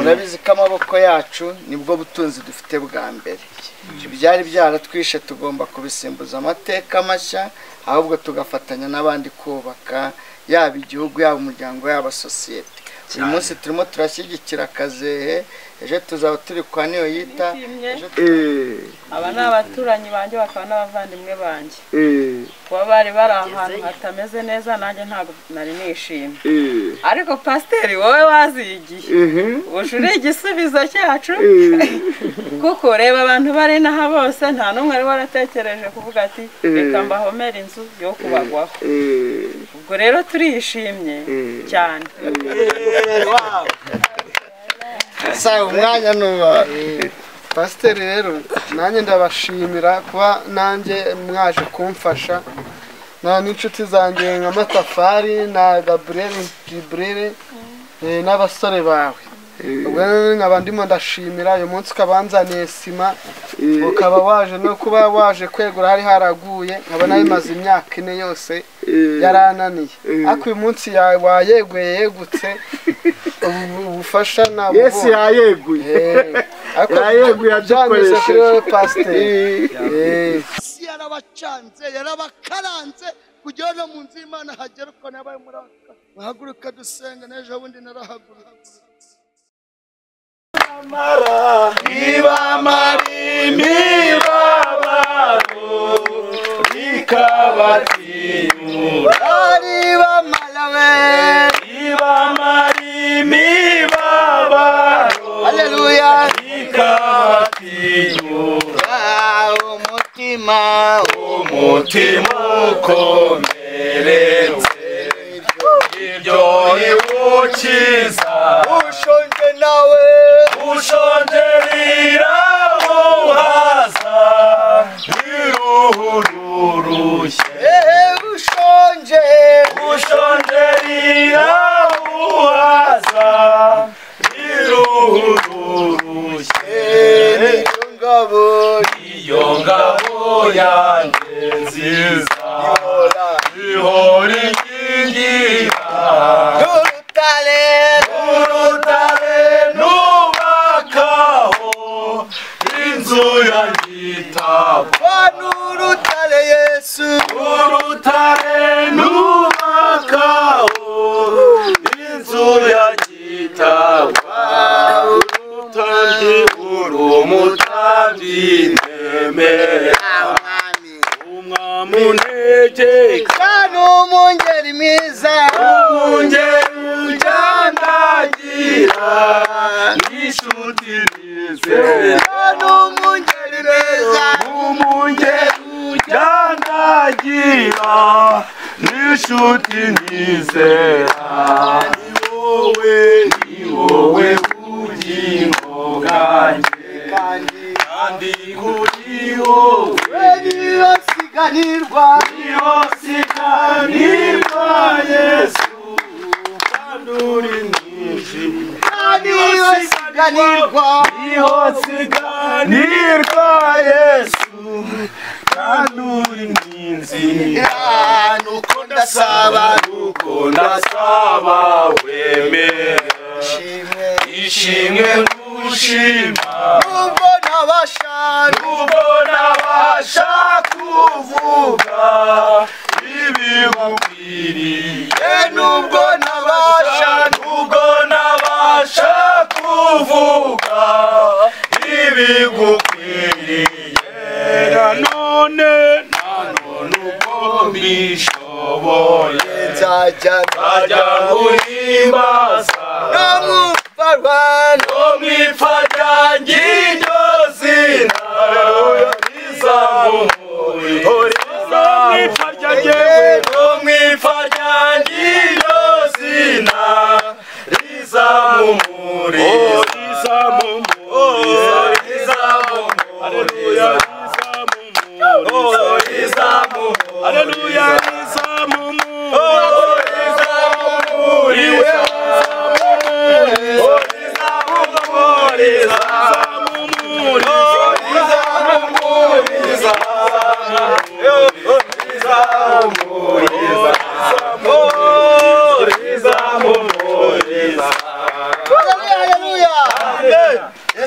Murabizi ko amaboko yacu nibwo butunzi dufite bwa mbere. Ibyari byaratwishe tugomba kubisimbuza amateka mashya, ahubwo tugafatanya n'abandi kubaka yaba igihugu, yaba umuryango, yaba sosiyete. Uyu munsi turimo turashyigikira Kazehe, ejo tuzaba turi kwa niyo yita. Aba ni abaturanyi banjye bakaba n'abavandimwe banjye. Kuba bari ahantu hatameze neza nanjye ntabwo nari nishimye. Ariko pasiteri wowe wazigiye ujure igisubizo cyacu kuko reba abantu bari naha bose nta n'umwe ari waratekereje kuvuga ati reka mbahomera inzu yo kubagwaho. Ubwo rero turishimye cyane. Sa umwanya nuba pasiteri rero nanjye ndabashimira kuba nanjye mwaje kumfasha n'inshuti zanjye nka Matafari na Gabriel Gibril n'abasore bawe. Ubwo nkaba ndimo ndashimira uyu munsi ukabanzaniye sima, ukaba waje no kuba waje kwegura hari haraguye, nkaba nabimaze imyaka 4 yose yarananiye. Ariko uyu munsi wayeguye yegutse ubufasha nabo. Yesu yayeguye. Yayeguye abyanyuze kuri wowe pasiteri. Yarabacanze yarabakaranze kugira no mu nzu y'Imana hagera uko nabaye muraka. Bahaguruka dusenga n'ejo bundi narahagurutse. Haleluya. Umutima ukomeretse ibyo iwukiza ushonje nawe ushonje biramuhaza biruhurushye ushonje biramuhaza biruhurushye iyo ngabo yanjye nziza ihora inkingira urutare nubakaho inzu yagitabo n'urutare Yesu urutare nubakaho inzu yagitabo urutambyi urumutambyi nemera umwami untegeka n'umungeri mwiza umungeri ujyandagira n'inshuti nizera n'umungeri mwiza umungeri ujyandagira n'inshuti nizera ni wowe bugingo bwanjye kandi kuri wowe niyo siganirwa Yesu kandi uri mwinshi niyo siganirwa Yesu kandi uri mwinshi nuko ndasaba wemera ishimwe ngushima nubwo nabasha kuvuga ibigukwiriye nubwo nabasha kuvuga ibigukwiriye nanone uko mbishoboye nzajya guhimbaza no mwipfa ryanjye iryo zina rizamumuriza no mwipfa ryanjye iryo zina rizamumuriza Haleluya Haleluya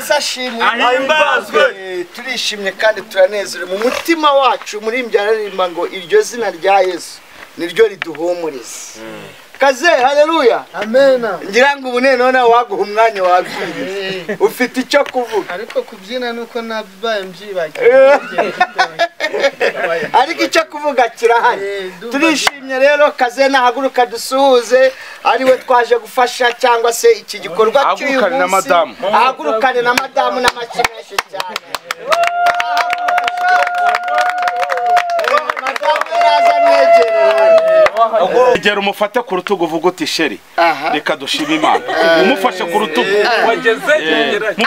Yesu ashimwe ahimbazwe. Turishimye kandi turanezerewe mu mutima wacu. Muri imbyaririmba ngo iryo zina rya Yesu niryo riduhumuriza. Kaze, haleluya. Amena. Ngira ngo ubune none waguha umwanya wabwiriza. Ufite icyo kuvuga. Ariko kubyina nuko nabaye mbyibaje. Ariko icyo kuvuga kirahari. Turishimye rero Kaze nahaguruka dusuhuze ariwe twaje gufasha cyangwa se iki gikorwa cy'uyu munsi. Ahagurukane na madamu n'amakimeshi cyane. Egera umufate ku rutugu uvuga uti sheri reka dushima Imana. Umufashe ku rutugu wageze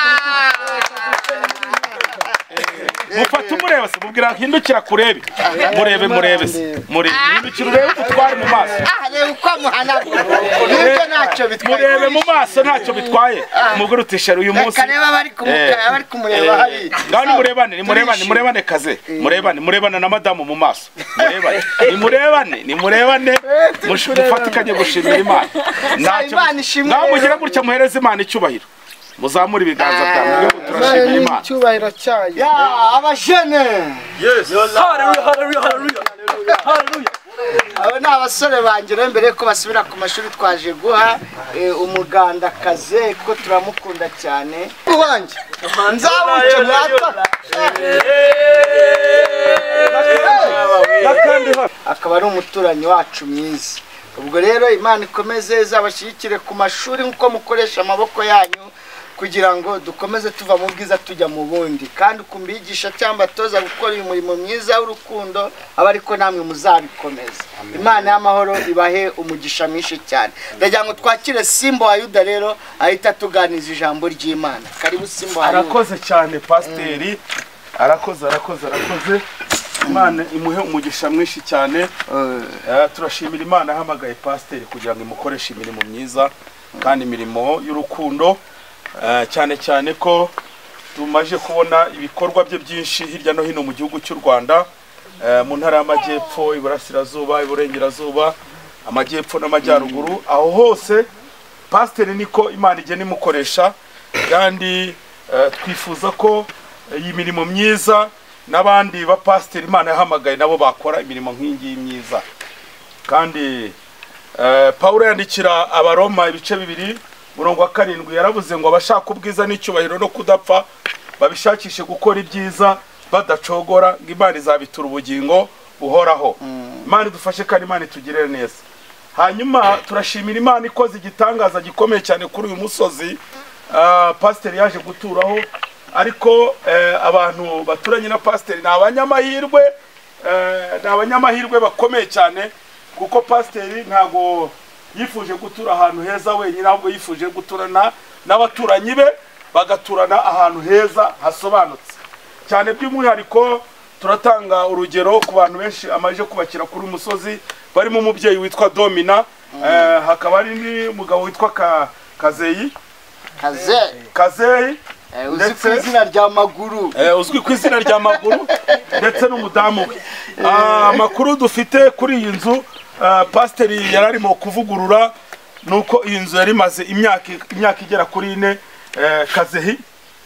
mufate umureba se mubwira hindukira kurebe murebe se hindukira urebe utware mu maso reba uko amuhanagura nibyo ntacyo bitwaye murebe mu maso ntacyo bitwaye mubwira uti sheri uyu munsi kareba bari kumureba hari ngani murebane Kaze murebane na madamu mu maso murebane mufatikanye gushimira Imana namugira gutya muhereze Imana icyubahiro muzamura ibiganza byawe turashimira Imana icyubahiro cyayo abajene yes haleluya abo ni abasore bangira mbere ko basubira ku mashuri twaje guha umuganda Kaze ko turamukunda cyane uwanjye nzabuke mwata akaba ari umuturanyi wacu mwiza. Ubwo rero Imana ikomeze izabashyigikire ku mashuri nkuko mukoresha amaboko yanyu kugira ngo dukomeze tuva mu bwiza tujya mu bundi, kandi kumbigisha cyangwa toza gukora uyu murimo mwiza w'urukundo aba ariko namwe muzabikomeza. Imana y'amahoro ibahe umugisha mwinshi cyane. Ndagira ngo twakire Simba wa Yuda rero ahita tuganiza ijambo ry'Imana. Karibu Simba wa Yuda. Arakoze cyane pasiteri, arakoze Imana imuhe umugisha mwinshi cyane. Turashimira Imana yahamagaye pasiteri kugira ngo imukoreshe imirimo myiza kandi imirimo y'urukundo, cyane ko tumaje kubona ibikorwa bye byinshi hirya no hino mu gihugu cy'u Rwanda, mu ntara y'amajyepfo, iburasirazuba, iburengerazuba, amajyepfo n'amajyaruguru. Aho hose pasiteri niko Imana igena imukoresha, kandi twifuza ko iyi mirimo myiza n'abandi ba pasiteri Imana yahamagaye nabo bakora imirimo nk'ingi myiza. Kandi Paulo yandikira Abaroma ibice 2:7 yaravuze ngo abashaka ubwiza n'icyubahiro no kudapfa babishakishe gukora ibyiza badacogora, ngo Imana izabitura ubugingo buhoraho. Imana idufashe kandi Imana itugirire neza. Hanyuma turashimira Imana ikoze igitangaza gikomeye cyane kuri uyu musozi pasiteri yaje guturaho, ariko abantu baturanye na pasiteri ni abanyamahirwe bakomeye cyane, kuko pasiteri ntago yifuje gutura ahantu heza wenyine, ahubwo yifuje guturana n'abaturanyi be, bagaturana ahantu heza hasobanutse cyane. By'umwihariko turatanga urugero ku bantu benshi amaje kubakira kuri umusozi, barimo umubyeyi witwa Domina, hakaba ari n'umugabo witwa Kazeyi uzwi ku izina rya Maguru, uzwi ku izina rya Maguru, ndetse n'umudamu we. Amakuru dufite kuri iyi nzu pasiteri yararimo kuvugurura, nuko iyi nzu yari maze imyaka igera kuri 4, Kazehi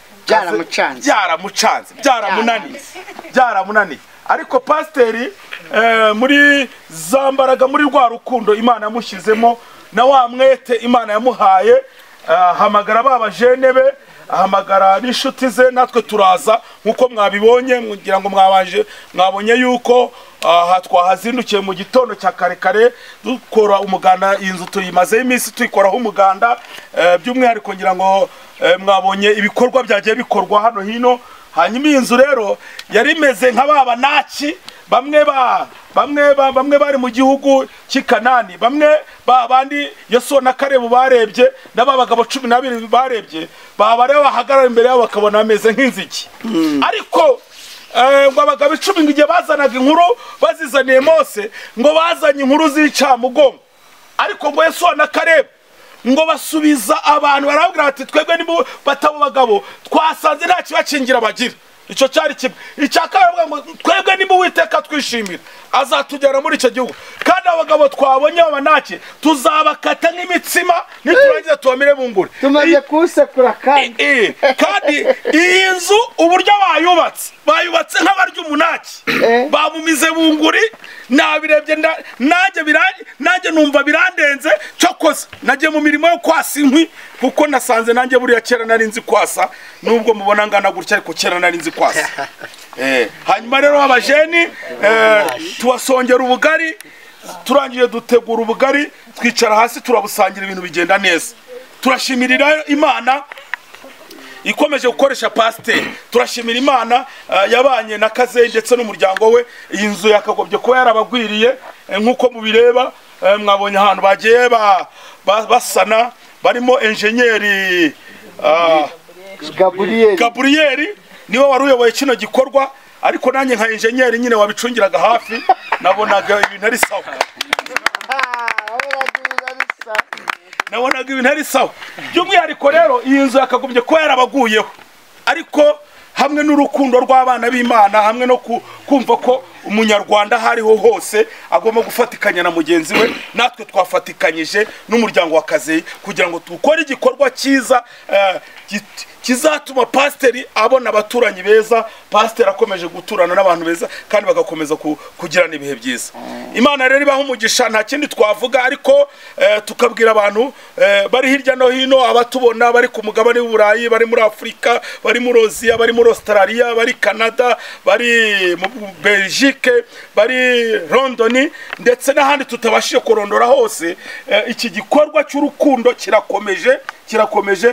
byaramunaniye, ariko pasiteri muri zambaraga, muri rwa rukundo Imana yamushyizemo na wa mwete Imana yamuhaye, hamagara babajene be, ahamagara n'inshuti ze, natwe turaza nkuko mwabibonye, ngira ngo mwabonye yuko twahazindukiye mu gitondo cya kare dukora umuganda. Iyi nzu tuyimazeho iminsi tuyikoraho umuganda, by'umwihariko ngira ngo mwabonye ibikorwa byagiye bikorwa hano hino. Hanyuma iyi nzu rero yari imeze nk'ababanaki bamwe bari mu gihugu cy'Ikanani, bamwe bandi Yosuwa na Kalebu barebye, n'abagabo 12 barebye, rero bahagarara imbere yabo bakabona bameze nk'inziki. Ariko ngo abagabo 10 ngiye bazanaga inkuru bazizaniye Mose, ngo bazanye inkuru z'icamugongo, ariko ngo Yosuwa na Kalebu ngo basubiza abantu barabwira ati twebwe nibo batabo bagabo twasanze nta kibacingira bagira. Icyo cyari kimwe. Icyakaravuga ngo twebwe nibo Uwiteka twishimira, azatujyana muri icyo gihugu. Kandi abagabo twabonye b'Abanaki tuzabakata nk'imitsima niturangiza tubamire bunguri. Tumaze kusekura kandi. Kandi iyi nzu uburyo bayubatse nk'abarya umunaki. Bamumize bunguri nabirebye nanjye numva birandenze cyokoze. Nagiye mu mirimo yo kwasa inkwi kuko nasanze nanjye buriya kera nari nzi kwasa nubwo mubona ngana gutya ariko kera nari nzi kwasa. Hanyuma rero abajeni tubasongera ubugari, turangije dutegura ubugari, twicara hasi turabusangira, ibintu bigenda neza. Turashimirira Imana ikomeje gukoresha pasiteri. Turashimira Imana yabanye na Kazeyi ndetse n'umuryango we. Iyi nzu yakagobye kuba yarabagwiriye nk'uko mubireba. Mwabonye ahantu bagiye basana, barimo enjenyeri Gabriel niwe wari uyoboye kino gikorwa, ariko nanjye nka enjenyeri nyine wabicungiraga hafi nabonaga ibintu ari sawa. Nabonaga ibintu ari sawa. By'umwihariko rero iyi nzu yakagombye kuba yarabaguyeho, ariko hamwe n'urukundo rw'abana b'Imana, hamwe no kumva ko umunyarwanda hariho hose agomba gufatikanya na mugenzi we, natwe twafatikanyije n'umuryango wa Kazeyi kugira ngo dukore igikorwa cyiza kizatuma pasiteri abona abaturanyi beza, pasiteri akomeje guturana n'abantu beza kandi bagakomeza kugirana ibihe byiza. Imana rero ibaha umugisha, nta kindi twavuga, ariko tukabwira abantu bari hirya no hino, abatubona bari ku mugabane w'Uburayi, bari muri Afurika, bari muri Aziya, bari muri Australia, bari Canada, bari mu Belgique, bari London ndetse n'ahandi tutabashije kurondora hose. Iki gikorwa cy'urukundo kirakomeje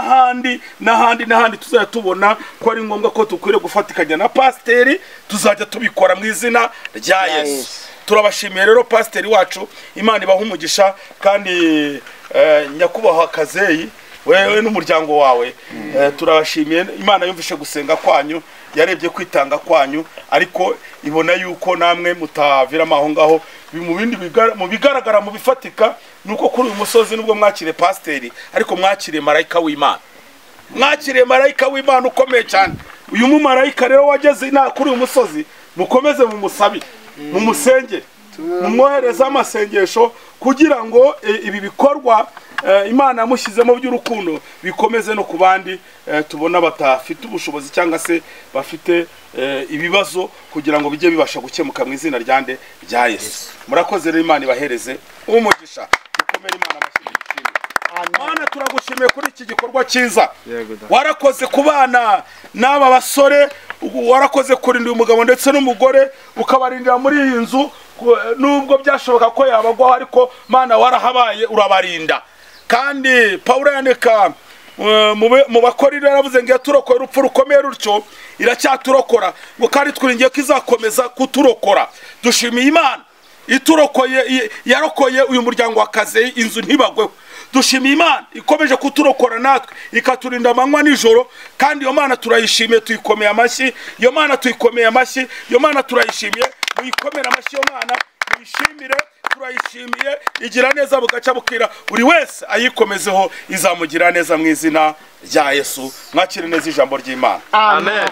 n'ahandi tuzajya tubona ko ari ngombwa ko dukwiriye gufatikanya na pasiteri, tuzajya tubikora mu izina rya Yesu. Turabashimiye rero pasiteri wacu, Imana ibaha umugisha, kandi nyakubahwa Kazeyi wewe n'umuryango wawe turabashimiye. Imana yumvishe gusenga kwanyu, yarebye kwitanga kwanyu, ariko ibona yuko namwe mutaviramo aho ngaho. Mu bigaragara mu bifatika nuko kuri uyu musozi nubwo mwakire pasiteri, ariko mwakire marayika w'Imana. Mwakire marayika w'Imana ukomeye cyane. Uyu mumarayika rero wageze kuri uyu musozi, mukomeze mumusabire, mumusengere, mumwohereze amasengesho kugira ngo ibi bikorwa Imana yamushyizemo by'urukundo bikomeze no ku bandi tubona batafite ubushobozi cyangwa se bafite ibibazo, kugira ngo bijye bibasha gukemuka mu izina rya Yesu. Murakoze rero, Imana ibahereze umugisha. Dukomere Imana amashyi. Mana turagushimiye kuri iki gikorwa cyiza. Warakoze kubana n'aba basore, warakoze kurinda umugabo ndetse n'umugore, ukabarindira muri iyi nzu nubwo byashoboka ko yabagwaho, ariko Mana warahabaye urabarinda. Kandi Pawulo yandika mu Bakorintho yaravuze ngo yaturokoye urupfu rukomeye rutyo iracyaturokora, ngo kandi twiringiye ko izakomeza kuturokora. Dushimiye Imana iturokoye, yarokoye uyu muryango wa Kazeyi, inzu ntibagweho. Dushimiye Imana ikomeje kuturokora natwe ikaturinda amanywa nijoro, kandi iyo Mana turayishimiye, tuyikomeye amashyi. Iyo Mana tuyikomeye amashyi, iyo Mana turayishimiye, muyikomere amashyi. Iyo Mana muyishimire, turayishimiye. Igira neza bugaca bukira, buri wese ayikomezeho, izamugira neza mu izina rya Yesu. Mwakire neza ijambo ry'Imana. Amen.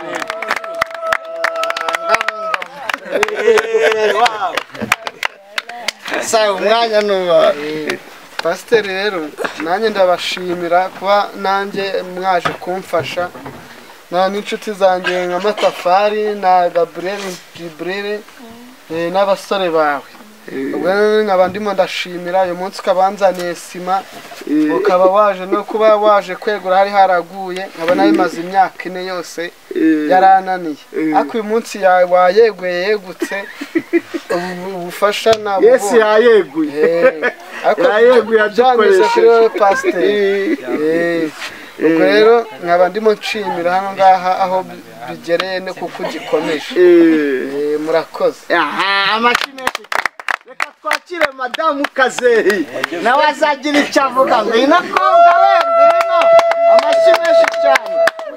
Sa umwanya nuba pasiteri rero nanjye ndabashimira kuba nanjye mwaje kumfasha, n'inshuti zanjye nka Matafari na Gabriel n'abasore bawe. Ubwo nkaba ndimo ndashimira uyu munsi ukabanzaniye sima, ukaba waje no kuba waje kwegura hari haraguye, nkaba nabimaze imyaka 4 yose yarananiye, ariko uyu munsi wayeguye yegutse ubufasha nabo. Yesu yayeguye, yayeguye abyanyuze kuri pasiteri. Ubwo rero nkaba ndimo nshimira hano ngaha aho bigereye no kuko gikomeje. Murakoze. Amashimwe. Reka twakire Madamu Kazeyi nawe azagira icyo avuga. Ngwino kobwa we, ngwino. Amashyi menshi cyane.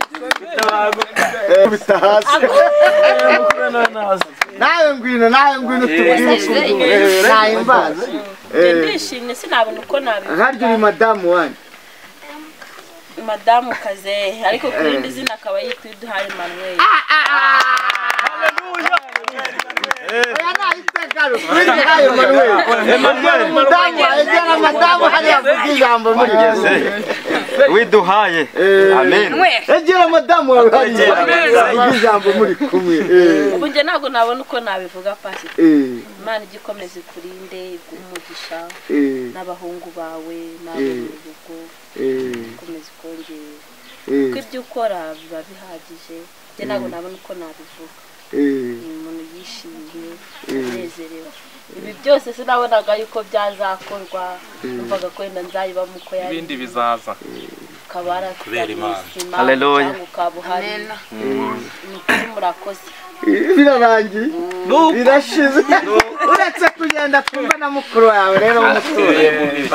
Nawe ngwino tubwire. Nahimbaza. Ndishimye sinabona uko nabivuga. Harya uri madamu wanjye? Madamu Kazeyi, ariko kurindi zina akaba yitwa Iduhaye Emmanuel. Haleluya. hano kuri hayo Manuel umudamu egera madamu hariya avuga ijambo muri widuhaye amen egera madamu wawe hariya avuga ijambo muri kumwe ubu njye ntabwo nabona uko nabivuga pasi Imana igikomeze kurinde umugisha n'abahungu bawe n'abo mu rugo ikomeze kongera kuko ibyo ukora biba bihagije njye ntabwo nabona uko nabivuga umuntu yishimye anezerewe ibi byose sinabonaga yuko byazakorwa numvaga ko wenda nzayibamo uko yari ibindi bizaza ukaba kubera Imana haleluya ukaba uhari ni murakoze birarangiye birashize uretse kugenda twumva na mukuru wawe rero umutuye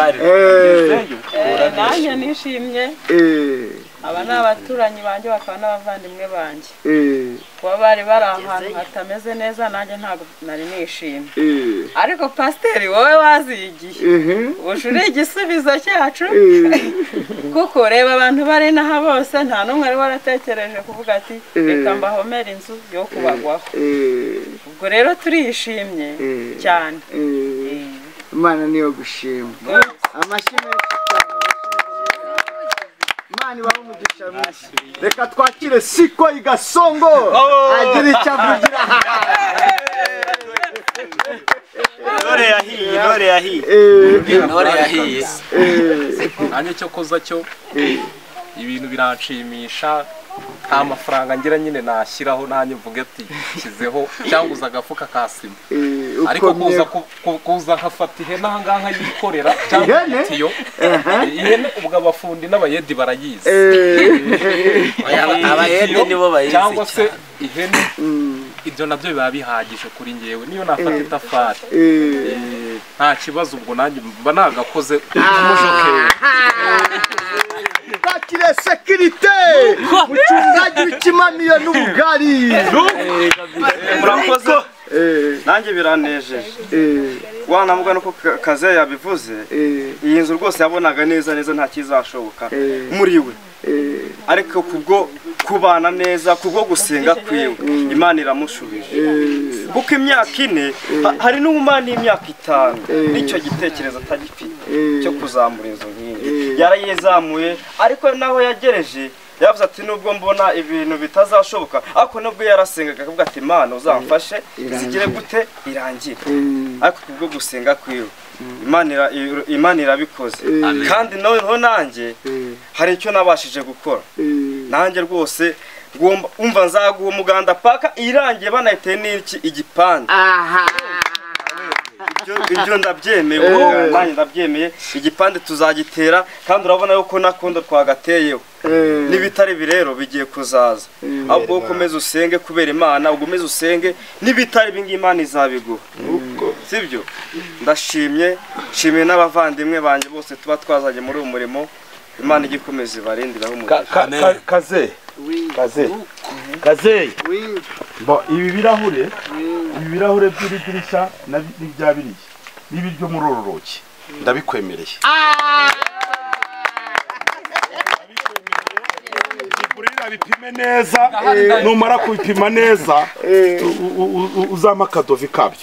nanjye nishimye aba ni abaturanyi banjye bakaba n'abavandimwe banjye kuba bari ahantu hatameze neza nanjye ntabwo nari nishimye ariko pasiteri wowe wazigiye uri igisubizo cyacu kuko reba abantu bari inaha bose nta n'umwe wari waratekereje kuvuga ati reka mbahomere inzu yo kubagwaho ubwo rero turishimye cyane Imana niyo gushima amashyi menshi cyane Imana ibahe umugisha mwinshi reka twakire Siko Igasongo agira icyo avugira Intore yahiye nanjye cyo koza cyo ibintu biranshimisha nta mafaranga ngira nyine nashyiraho nanjye mvuge ati shyizeho cyangwa uza agafuka ka sima ariko kuza nkafata ihene aha ngaha yikorera cyangwa itiyo ihene ubwo abafundi n'abayedi barayizi abayedi nibo bayizi cyangwa se ihene ibyo nabyo biba bihagije kuri ngewe niyo nafata itafari nta kibazo ubwo nanjye mba nagakoze umushokeri bakire sekirite mucungaji w'ikimamiyo n'ubugari murakoze nanjye biranejeje wanamuga nuko kaze yabivuze iyi nzu rwose yabonaga neza nta kizashoboka muri we ariko kubwo kubana neza kubwo gusenga kwiwe Imana iramushubije kuko imyaka 4 hari n'umwana y'imyaka 5 nicyo gitekerezo atagifite cyo kuzamura inzu nk'iyi yarayizamuye ariko naho yagereje yavuze ati nubwo mbona ibintu bitazashoboka ariko nubwo yarasengaga akavuga ati Imana uzamfashe zigire gute irangire ariko kubwo gusenga kwiwe Imana irabikoze kandi noneho nanjye hari icyo nabashije gukora nanjye rwose ngomba umva nzaguha umuganda paka irangiye banahiteye n'iki igipande ibyo ndabyemeye nanjye ndabyemeye igipande tuzagitera kandi urabona yuko nakondo twagateyeho n'ibitari birero bigiye kuzaza ahubwo ukomeze usenge kubera Imana ugomeze usenge n'ibitari bingi Imana izabiguha sibyo ndashimye n'abavandimwe banje bose tuba twazanye muri uyu murimo Imana igikomeze ibarindiraho umugisha kaze ibi birahure by'iridirishya n'ibya biriya n'ibiryo murororoki ndabikwemereye bipime neza numara kubipima neza uzama akadovi kabyo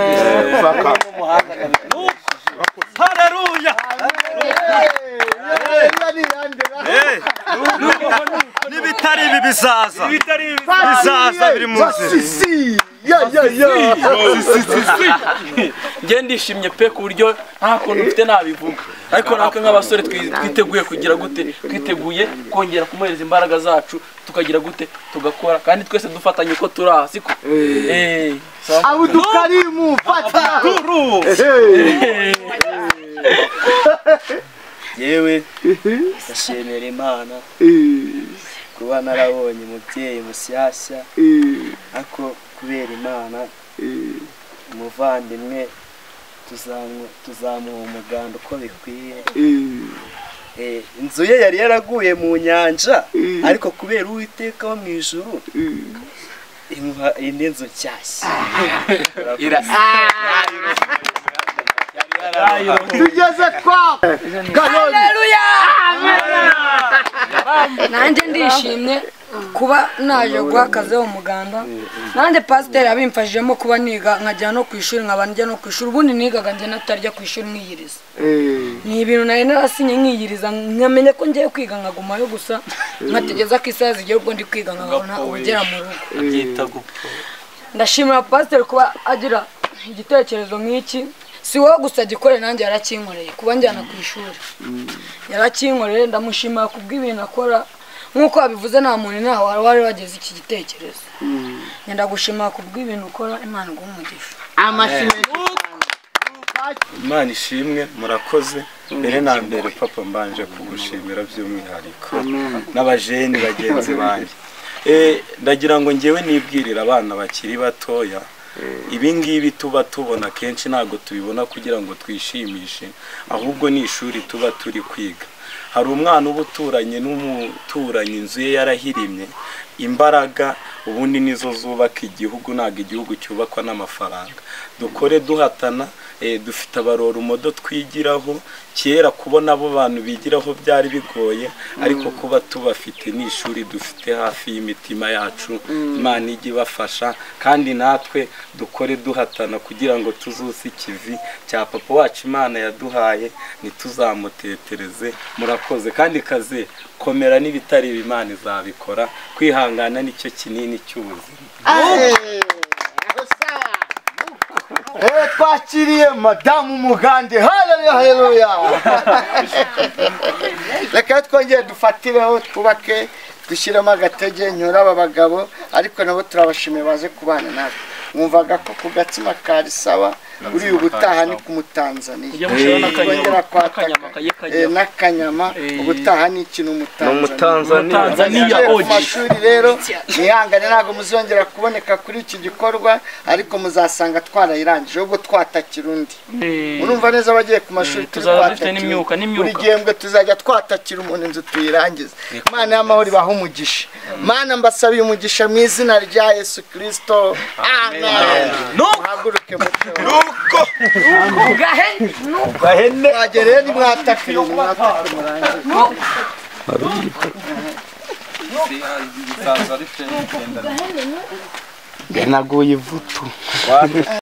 haleluya n'ibitari ibi bizaza biri mu njye ndishimye pe ku buryo nta kuntu mfite nabivuga ariko natwe nk'abasore twiteguye kugira gute twiteguye kongera kumuhereza imbaraga zacu tukagira gute tugakora kandi twese dufatanye uko turi aha siko abudukarimu fata yewe ndashimira Imana kuba narabonye umubyeyi mushyashya ako kubera Imana umuvandimwe tuzamuha umuganda uko bikwiye inzu ye yari yaraguye mu nyanja ariko kubera Uwiteka wo mu ijuru imuha indi nzu nshyashya tugeze kwa nanjye ndishimye kuba naje guhakazeho umuganda nanjye pasiteri abimfashijemo kuba niga nkajya no ku ishuri nkaba njya no ku ishuri ubundi nigaga njye natarya ku ishuri nkiyiriza ni ibintu nari narasinye nkiyiriza nkamenya ko ngiye kwiga nkagumayo gusa nkategeza ko isaha zigiye ubwo ndi kwiga nkabona ubugera mu rugo ndashimira pasiteri kuba agira igitekerezo nk'iki si wowe gusa gikore nanjye yarakinkoreye kuba njyana ku ishuri yarakinkoreye ndamushimira kubw'ibintu akora nk'uko abivuze nta muntu nawe wari wageze iki gitekerezo ngenda gushimira kubw'ibintu ukora Imana iguhe umugisha Imana ishimwe murakoze mbere na mbere papa mbanje kugushimira by'umwihariko n'abajeni bagenzi banjye ndagira ngo ngewe nibwirira abana bakiri batoya ibi ngibi tuba tubona kenshi ntabwo tubibona kugira ngo twishimishe ahubwo ni ishuri tuba turi kwiga hari umwana uba uturanye n'umuturanyi inzu ye yarahirimye imbaraga ubundi nizo zubaka igihugu ntabwo igihugu cyubakwa n'amafaranga dukore duhatana dufite abarorumodo twigiraho kera kubona abo bantu bigiraho byari bigoye ariko kuba tubafite ni ishuri dufite hafi y'imitima yacu Imana ijye ibafasha kandi natwe dukore duhatana kugira ngo tuzuze ikivi cya papa wacu Imana yaduhaye ntituzamutetereze murakoze kandi kaze komera n'ibitari Imana izabikora kwihangana nicyo kinini cy'ubuzima twakiriye madamu Mugande haleluya reka twongere dufatireho twubake dushyiremo agatege nyura aba bagabo ariko nabo turabashimiye baze kubana natwe mwumvaga ko ku gatsima kari sawa uri ubutaha ni kumutanzaniya n'akanyama ubutaha ni ikintu umutanzaniya ku mashuri rero nihangane ntabwo muzongera kuboneka kuri iki gikorwa ariko muzasanga twarayirangije ubwo twatakira undi murumva neza abagiye ku mashuri buri gihembwe tuzajya twatakira umuntu inzu tuyirangize Imana y'amahoro ibahe umugisha Mana mbasabiye umugisha mu izina rya Yesu Kristo amen muhaguruke nuko gahene bagere ni mwatakire naguye ivutu